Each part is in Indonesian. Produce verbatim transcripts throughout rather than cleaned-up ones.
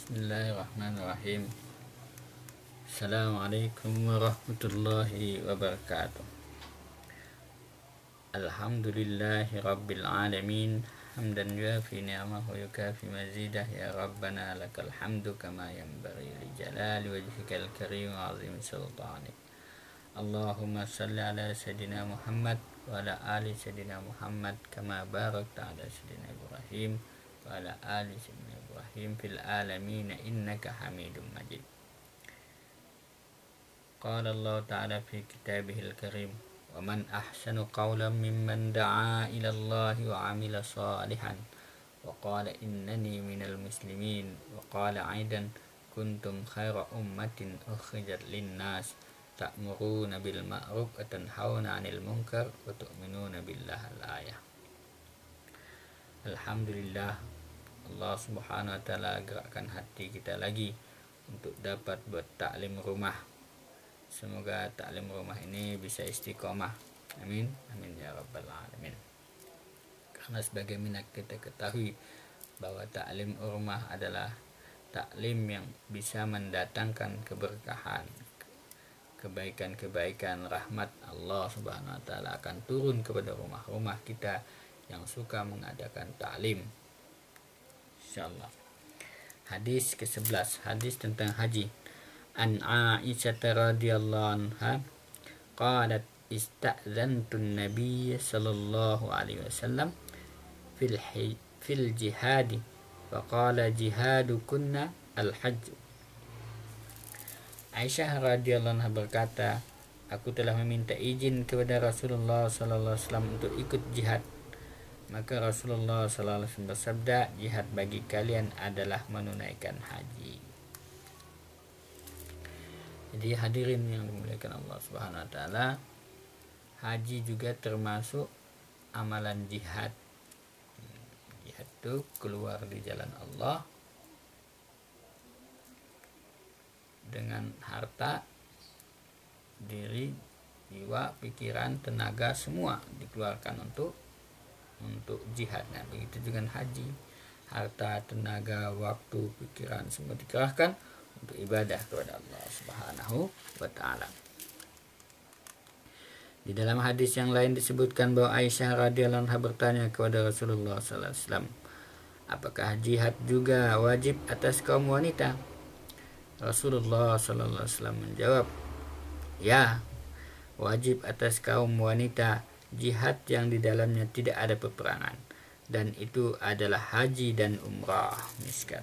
Bismillahirrahmanirrahim. Assalamualaikum warahmatullahi wabarakatuh. Alhamdulillahi rabbil alamin. Hamdan yuafi ni'amahu yukafi mazidah. Ya Rabbana lakal hamdu kama yanbaghi li jalali wajhikal karim wa azim sultanik. Allahumma salli ala sayyidina Muhammad wa ala ali sayyidina Muhammad kama barakta ala sayyidina Ibrahim wa ala ali sayyidina Ibrahim fil alamin innaka Hamidum Majid. Qala Allah ta'ala fi kitabihil karim, wa man ahsanu qawlan mimman da'a ila Allah wa 'amila salihan wa qala innani minal muslimin wa qala aidan kuntum khaira ummatin ukhrijat lin-nas ta'muruna bil ma'ruf wa tanhauna 'anil munkar wa tu'minuna billah. Al-ayah. Alhamdulillah, Allah subhanahu wa ta'ala gerakkan hati kita lagi untuk dapat buat taklim rumah. Semoga taklim rumah ini bisa istiqomah. Amin, amin ya rabbal alamin. Karena sebagaimana kita ketahui bahwa taklim rumah adalah taklim yang bisa mendatangkan keberkahan, kebaikan-kebaikan, rahmat Allah subhanahu wa ta'ala akan turun kepada rumah-rumah kita yang suka mengadakan taklim, insyaallah. Hadis ke sebelas, hadis tentang haji. An Aisyah radhiyallahu anha qalat ista'zantu an-nabiy sallallahu alaihi wasallam fil fil jihad wa qala jihadukunna al-hajj. Aisyah radhiyallahu anha berkata, aku telah meminta izin kepada Rasulullah sallallahu alaihi wasallam untuk ikut jihad. Maka Rasulullah sallallahu alaihi wasallam bersabda, jihad bagi kalian adalah menunaikan haji. Jadi hadirin yang dimuliakan Allah subhanahu wa ta'ala, haji juga termasuk amalan jihad. Jihad itu keluar di jalan Allah dengan harta, diri, jiwa, pikiran, tenaga, semua dikeluarkan untuk untuk jihad. Nah, begitu dengan haji, harta, tenaga, waktu, pikiran semua dikerahkan untuk ibadah kepada Allah subhanahu wa ta'ala. Di dalam hadis yang lain disebutkan bahwa Aisyah radhiyallahu anha bertanya kepada Rasulullah sallallahu alaihi wasallam, apakah jihad juga wajib atas kaum wanita? Rasulullah sallallahu alaihi wasallam menjawab, ya, wajib atas kaum wanita jihad yang di dalamnya tidak ada peperangan, dan itu adalah haji dan umrah. Miskat.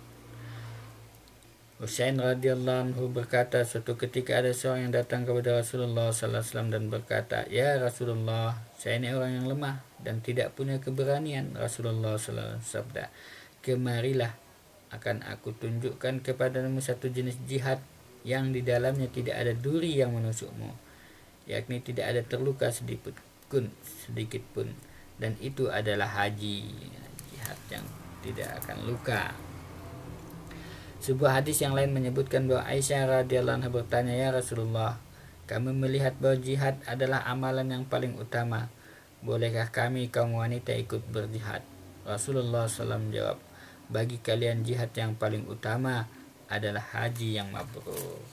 Husain radhiyallahu anhu berkata, suatu ketika ada seorang yang datang kepada Rasulullah sallallahu alaihi wasallam dan berkata, ya Rasulullah, saya ini orang yang lemah dan tidak punya keberanian. Rasulullah sallallahu alaihi wasallam bersabda, kemarilah, akan aku tunjukkan kepadamu satu jenis jihad yang di dalamnya tidak ada duri yang menusukmu, yakni tidak ada terluka sedikit pun, sedikit pun, dan itu adalah haji, jihad yang tidak akan luka. Sebuah hadis yang lain menyebutkan bahwa Aisyah radhiyallahu anha bertanya, ya Rasulullah, kami melihat bahwa jihad adalah amalan yang paling utama. Bolehkah kami kaum wanita ikut berjihad? Rasulullah sallallahu alaihi wasallam menjawab, bagi kalian jihad yang paling utama adalah haji yang mabrur.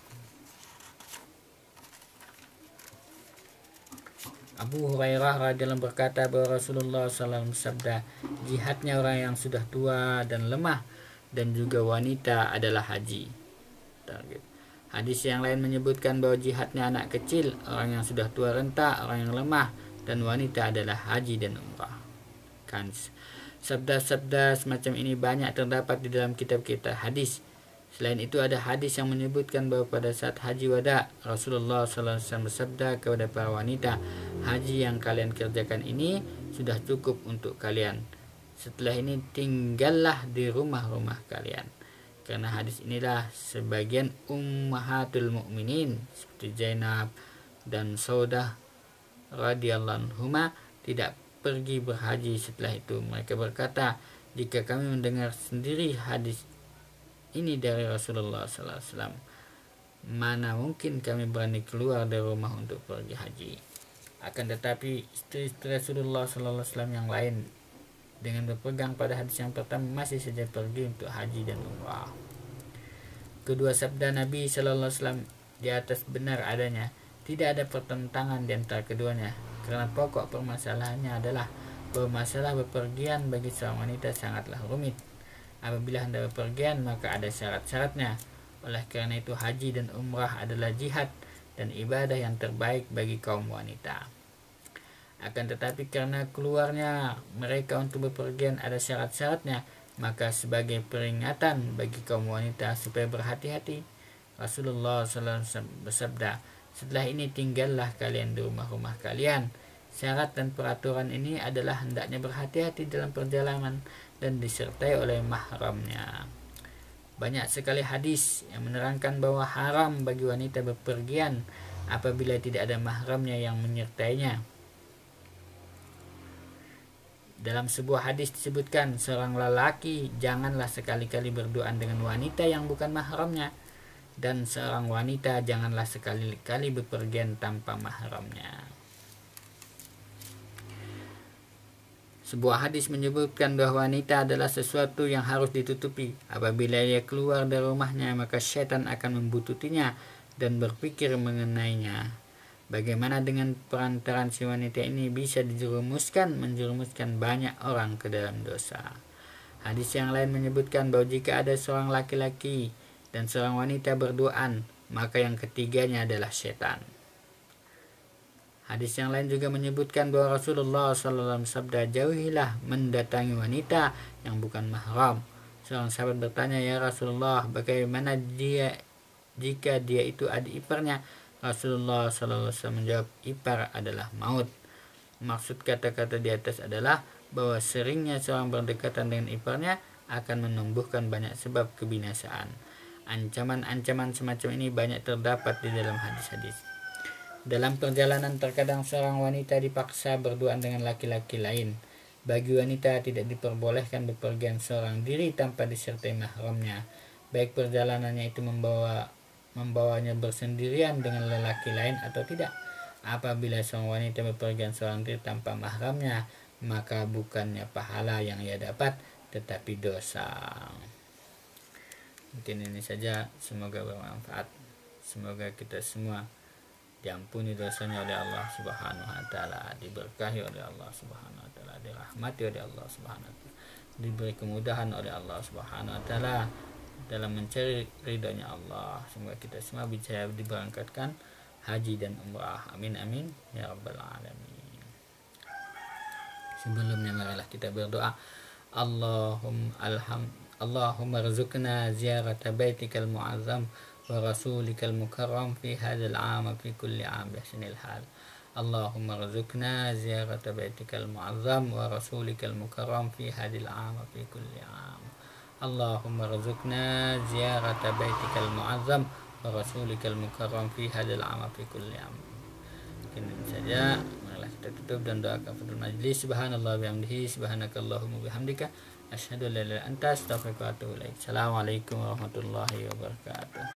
Abu Hurairah radhiyallahu anhu berkata bahwa Rasulullah sallallahu alaihi wasallam bersabda, jihadnya orang yang sudah tua dan lemah dan juga wanita adalah haji. Target. Hadis yang lain menyebutkan bahwa jihadnya anak kecil, orang yang sudah tua renta, orang yang lemah, dan wanita adalah haji dan umrah. Kan sabda-sabda semacam ini banyak terdapat di dalam kitab kita hadis. Selain itu ada hadis yang menyebutkan bahwa pada saat haji wada, Rasulullah sallallahu alaihi wasallam bersabda kepada para wanita, haji yang kalian kerjakan ini sudah cukup untuk kalian. Setelah ini tinggallah di rumah-rumah kalian. Karena hadis inilah sebagian ummahatul mukminin seperti Zainab dan Saudah radhiyallahu anhuma tidak pergi berhaji setelah itu. Mereka berkata, jika kami mendengar sendiri hadis ini dari Rasulullah sallallahu alaihi wasallam, mana mungkin kami berani keluar dari rumah untuk pergi haji. Akan tetapi istri-istri Rasulullah sallallahu alaihi wasallam yang lain dengan berpegang pada hadis yang pertama masih saja pergi untuk haji dan umrah. Kedua sabda Nabi Shallallahu Alaihi Wasallam di atas benar adanya, tidak ada pertentangan di antara keduanya, karena pokok permasalahannya adalah bahwa masalah bepergian bagi seorang wanita sangatlah rumit. Apabila hendak bepergian maka ada syarat-syaratnya. Oleh karena itu haji dan umrah adalah jihad dan ibadah yang terbaik bagi kaum wanita. Akan tetapi karena keluarnya mereka untuk bepergian ada syarat-syaratnya, maka sebagai peringatan bagi kaum wanita supaya berhati-hati, Rasulullah shallallahu alaihi wasallam bersabda, setelah ini tinggallah kalian di rumah-rumah kalian. Syarat dan peraturan ini adalah hendaknya berhati-hati dalam perjalanan dan disertai oleh mahramnya. Banyak sekali hadis yang menerangkan bahwa haram bagi wanita bepergian apabila tidak ada mahramnya yang menyertainya. Dalam sebuah hadis disebutkan, seorang lelaki janganlah sekali-kali berduaan dengan wanita yang bukan mahramnya, dan seorang wanita janganlah sekali-kali bepergian tanpa mahramnya. Sebuah hadis menyebutkan bahwa wanita adalah sesuatu yang harus ditutupi. Apabila ia keluar dari rumahnya, maka syaitan akan membututinya dan berpikir mengenainya. Bagaimana dengan perantaran si wanita ini bisa dijerumuskan, menjerumuskan banyak orang ke dalam dosa. Hadis yang lain menyebutkan bahwa jika ada seorang laki-laki dan seorang wanita berduaan, maka yang ketiganya adalah syaitan. Hadis yang lain juga menyebutkan bahwa Rasulullah shallallahu alaihi wasallam sabda, jauhilah mendatangi wanita yang bukan mahram. Seorang sahabat bertanya, ya Rasulullah, bagaimana dia jika dia itu adik iparnya? Rasulullah shallallahu alaihi wasallam menjawab, ipar adalah maut. Maksud kata-kata di atas adalah bahwa seringnya seorang berdekatan dengan iparnya akan menumbuhkan banyak sebab kebinasaan. Ancaman-ancaman semacam ini banyak terdapat di dalam hadis-hadis. Dalam perjalanan terkadang seorang wanita dipaksa berduaan dengan laki-laki lain. Bagi wanita tidak diperbolehkan bepergian seorang diri tanpa disertai mahramnya, baik perjalanannya itu membawa membawanya bersendirian dengan lelaki lain atau tidak. Apabila seorang wanita bepergian seorang diri tanpa mahramnya, maka bukannya pahala yang ia dapat, tetapi dosa. Mungkin ini saja, semoga bermanfaat. Semoga kita semua diampuni dosanya oleh Allah Subhanahu wa taala, diberkahi oleh Allah Subhanahu wa taala, dirahmati oleh Allah Subhanahu wa taala, diberi kemudahan oleh Allah Subhanahu wa taala dalam mencari ridhonya Allah. Semoga kita semua bisa diberangkatkan haji dan umrah. Amin amin ya rabbal alamin. Sebelumnya marilah kita berdoa. Allahumma alham Allahumma rzuqna ziyarata baitikal mu'azzam ورسولك المكرم في هذا العام في كل عام بحسن الحال. اللهم ارزقنا زيارة بيتك المعظم ورسولك المكرم في هذا العام في كل عام. اللهم ارزقنا زيارة بيتك المعظم ورسولك المكرم في هذا العام في كل عام. Mungkin ini saja, marilah kita tutup dan doa kafaratul majlis. Subhanallah bihamdihi, subhanakallahumma bihamdika, asyhadu an la ilaha illa anta, astaghfiruka wa atubu ilaik. Assalamualaikum warahmatullahi wabarakatuh.